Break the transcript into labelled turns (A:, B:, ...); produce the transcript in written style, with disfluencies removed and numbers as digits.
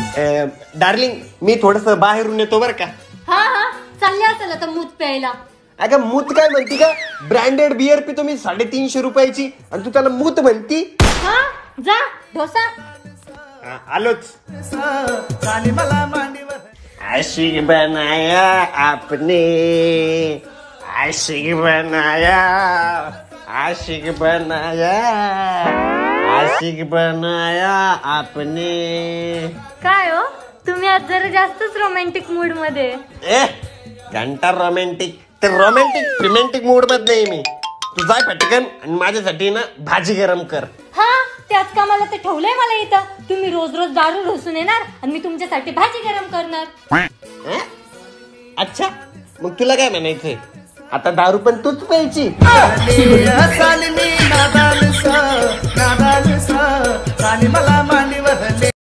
A: Darling मी थोडस बाहेरून येतो बरं का.
B: हा हा चालले असेल आता मूत प्यायला.
A: अगं मूत काय म्हणती का? ब्रँडेड बियर पितो मी 350 रुपयाची आणि तू त्याला मूत म्हणती.
B: हा जा ढोसा.
A: आलोच. आशिक बनाया आपने, आशिक बनाया, आशिक बनाया, आशिक बनाया आपने.
B: काय हो तुम्ही आज जरा जास्तच रोमॅन्टिक मूड मध्ये.
A: घंटा रोमॅन्टिक ते रोमॅन्टिक मूड मध्ये नाही मी. तू जाय पटकन आणि माझ्यासाठी ना भाजी गरम कर.
B: हा त्याच कामाला ते ठेवलंय मला इथं. तुम्ही रोज रोज दारू ढोसून येणार आणि मी तुमच्यासाठी भाजी गरम करणार.
A: अच्छा मग तुला काय म्हणायचंय? आता दारू पण तूच प्यायची.
C: मला मांडीवर